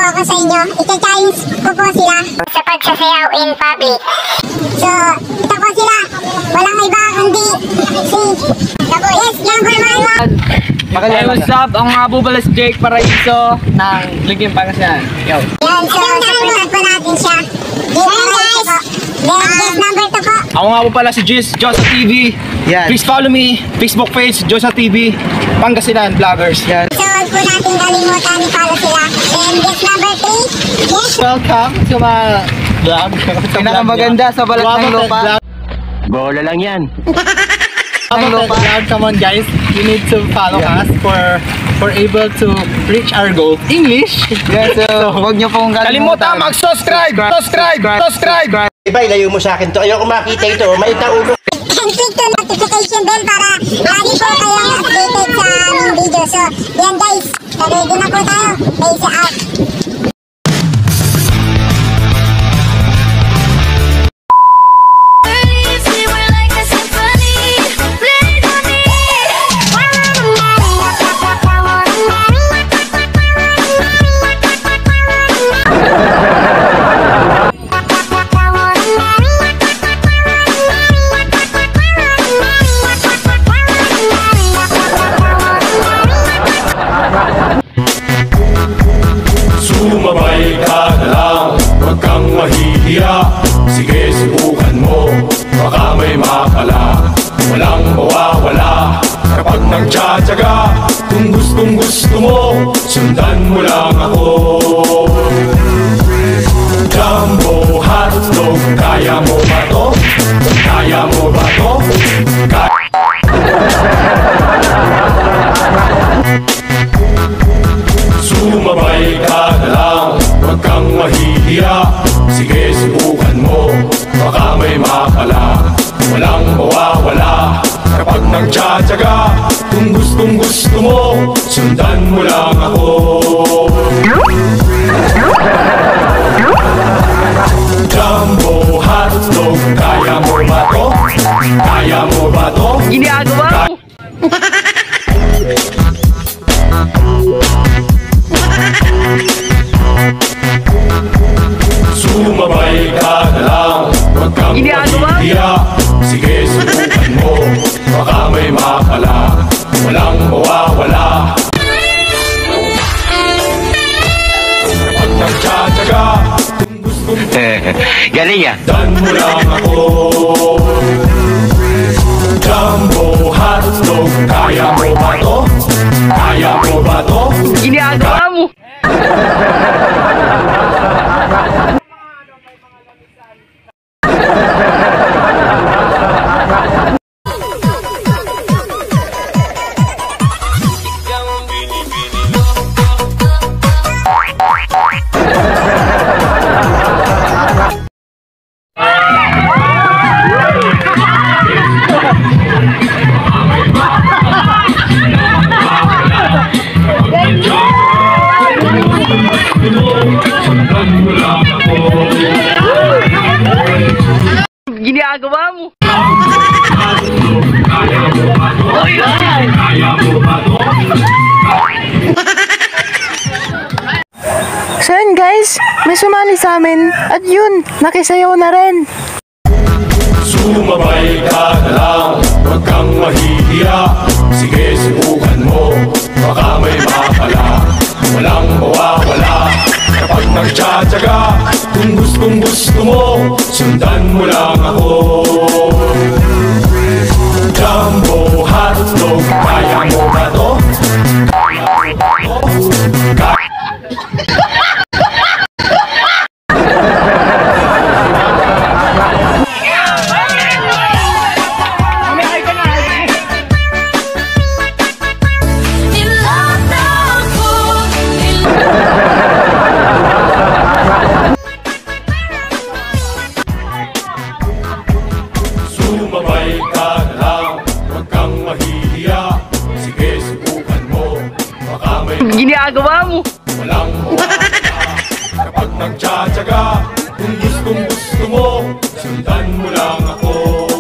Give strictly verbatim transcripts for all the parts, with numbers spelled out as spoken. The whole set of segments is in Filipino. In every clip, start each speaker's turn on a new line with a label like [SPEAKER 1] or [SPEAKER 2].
[SPEAKER 1] ako sa inyo. Ika-challenge ko po sila sa pagsasayaw in public. So, ito po sila. Walang iba kundi si Yes, number one.
[SPEAKER 2] Hey, what's up? Ang mga bubalas Jake Paraiso ng Liging Pangasinan. Yo.
[SPEAKER 1] Yan, so support po natin siya. Jake Paraiso po. Then, guest number two po.
[SPEAKER 2] Ako nga po pala si Jis, Josa T V. Yan. Please follow me, Facebook page, Josa T V, Pangasinan Vloggers. Yan.
[SPEAKER 1] So, huwag po natin kalimutan i-follow sila. Then, guest number three. Yes.
[SPEAKER 2] Welcome to my vlog.
[SPEAKER 3] Pinakamaganda sa balat ng lupa.
[SPEAKER 4] Bola lang yan.
[SPEAKER 2] Ang lupa. Come on guys, you need to follow yeah. us for for able to reach our goal. English.
[SPEAKER 3] Yeah, so, huwag niyo pong
[SPEAKER 2] kalimutan mag-subscribe, subscribe, subscribe.
[SPEAKER 4] Iba, ilayo mo sa akin to. Ayoko makita ito. May taulo.
[SPEAKER 1] And click the notification bell para lagi po kayong updated sa aming video. So, yan guys, ready na po tayo. Face out.
[SPEAKER 5] Sumabay ka na lang, huwag kang mahihiya. Sige, subukan mo, baka may makala. Walang mawawala kapag nagtsatsaga. Kung gustong gusto mo, sundan mo lang ako. Jambo, hotdog, kaya mo ba to? Kaya mo ba to? Kaya... Sumabay ka na lang, huwag kang mahihiya. Sige, subukan mo, baka may makala. Walang mawawala kapag nagtsatsaga. Kung gustong gusto mo, sundan mo lang ako. Jambo, hotdog, kaya mo ba to? Kaya mo ba to?
[SPEAKER 2] Ginagawa mo!
[SPEAKER 5] Sumabay ka na lang, huwag kang mahihiya. Sige, subukan mo, baka may makala. Walang mawawala kapag nagtsatsaga. Kung gustong
[SPEAKER 4] galing ah.
[SPEAKER 5] dan mo lang ako. Jambo, hotdog, kaya mo ba to? Kaya mo ba to?
[SPEAKER 2] Ginagawa mo! Ginagawa mo!
[SPEAKER 6] So yun guys, may sumali sa amin at yun, nakisayaw na rin.
[SPEAKER 5] Sumabay ka na lang, huwag kang mahihiya. Sige, subukan mo, baka may makala. Walang mawawala kapag nagtsatsaga. Kung gustong gusto mo, sundan mo lang ako. Jambo, hotdog, kaya mo ba to? Kaya sumabay ka na lang, huwag kang mahihiya. Sige, subukan mo, baka may
[SPEAKER 2] Ginagawa mo!
[SPEAKER 5] walang mawawala kapag nagtsatsaga. Kung gustong gusto mo, sundan mo lang ako.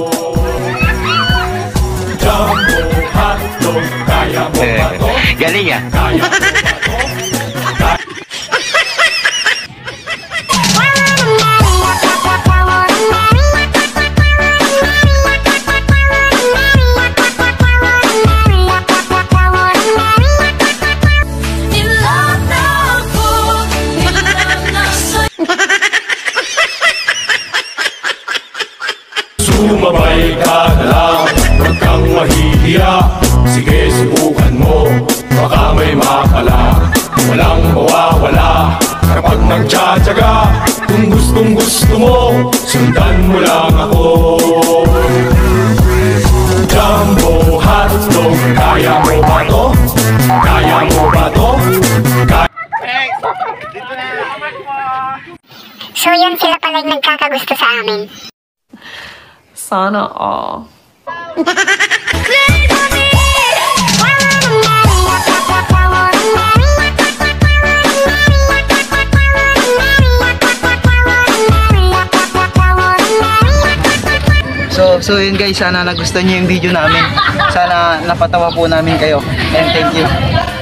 [SPEAKER 5] Jambo, hotdog, kaya mo ba to?
[SPEAKER 4] Galing ah.
[SPEAKER 5] Kaya mo ba to? Kaya... Sumabay ka na lang, huwag kang mahihiya. Sige, subukan mo, baka may makala. Walang mawawala kapag nagtsatsaga. Kung gustong gusto mo, sundan mo lang ako. Jambo, hotdog, kaya mo ba to? Kaya mo ba to? Kaya...
[SPEAKER 1] So yun, sila pala yung nagkakagusto sa amin.
[SPEAKER 7] Sana all.
[SPEAKER 3] So, so yun guys, sana nagustuhan nyo yung video namin. Sana napatawa po namin kayo. And thank you.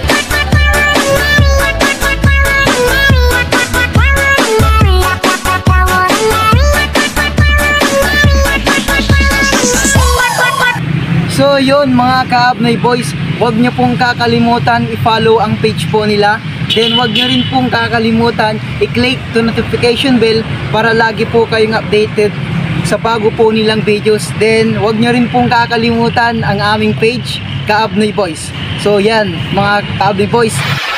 [SPEAKER 3] So yun mga Ka-Abnoy boys, huwag nyo pong kakalimutan i-follow ang page po nila. Then huwag nyo rin pong kakalimutan i-click to notification bell para lagi po kayong updated sa bago po nilang videos. Then huwag nyo rin pong kakalimutan ang aming page, Ka-Abnoy Boys. So yan mga Ka-Abnoy Boys,